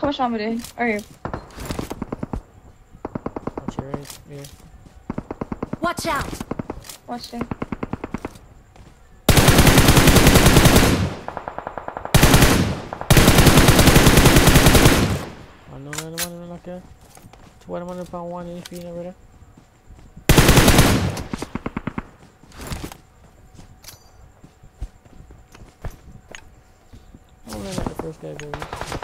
Push on with it. Alright. Watch it right here. Watch out! Watch it. No, okay. 1 HP over there. Oh, not the first guy, baby.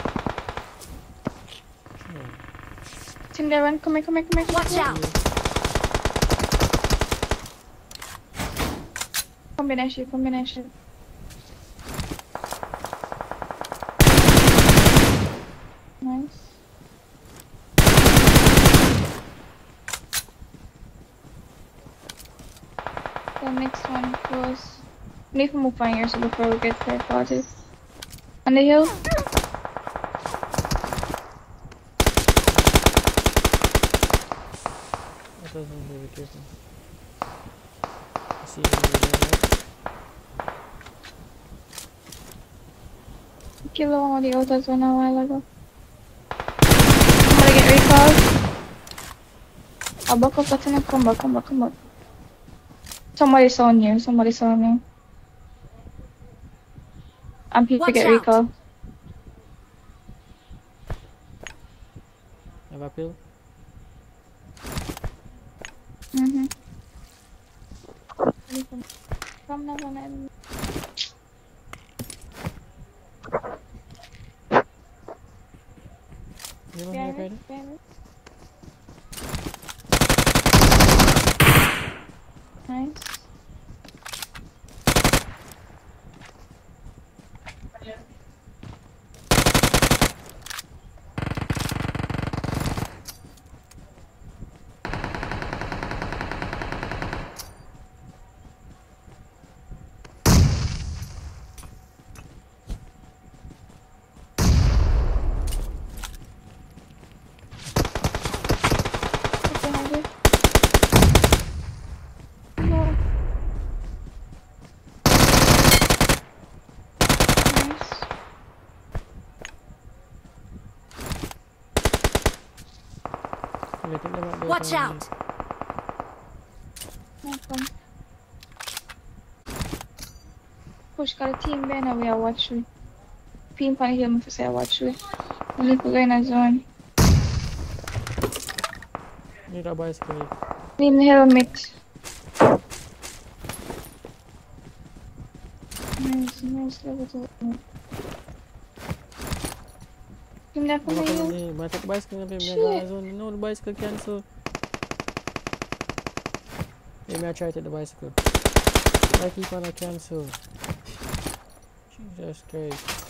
Team there, run. Come here. Watch out! Combination. Nice. The next one goes. We need to move on here so before we get clear spotted. On the hill. That doesn't really careful. I see you over there. Kill one of the others one a while ago. I'm gonna get recalled. I'll back up, that's enough. Come back. Somebody saw me. I'm here to get recall. Have a pill? Come now. You want to get Nice. Watch out! Push, got a team there now. We are watching. Team can hear me for say watch you. We need to go in a zone. Need a bicycle. Need a helmet. Nice level to team there for me. But take the bicycle and no, the bicycle cancel. Maybe I try to take the bicycle. I keep on a cancel. Jesus Christ.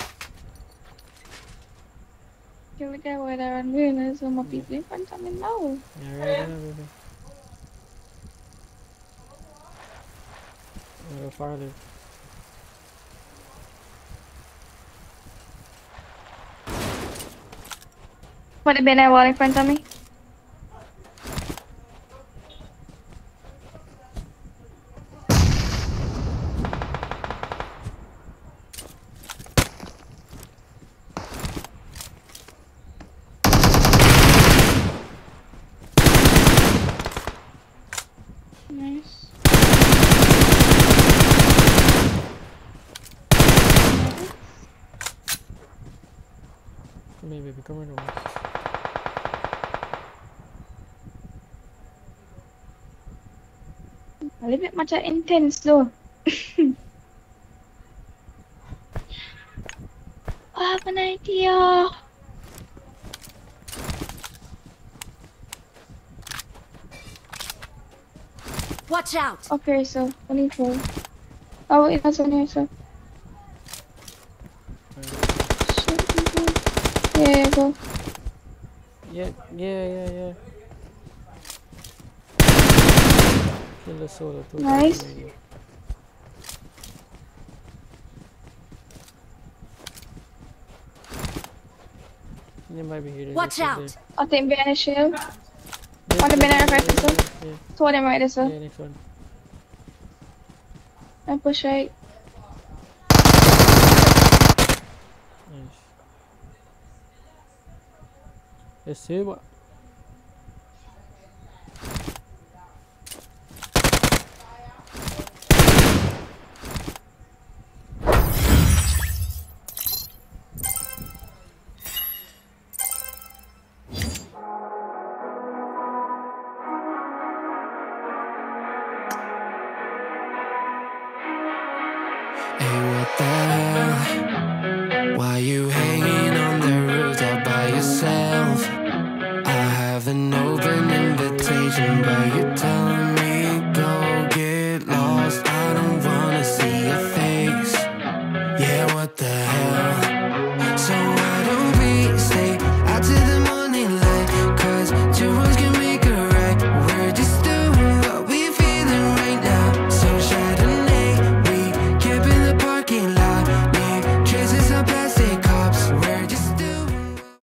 Kill the guy where they're on doing. There's some more people in front of me now. Yeah, right there, baby. I'll go farther. What the banner wall in front of me? Nice. Come here, baby, come right over. A little bit much intense though. I have an idea. Watch out! Okay, so 24. Oh, wait, that's on here, so. Yeah, go. Yeah. Kill the solo too. Nice. They might be here. Watch out! I think behind the shield. On the banner right there, so. Yeah. Two of them right there, so. Yeah, next one. And push right. Nice. Esse, mano. Hey, what the hell? Why you hanging on the rooftop by yourself? I have an open invitation, but you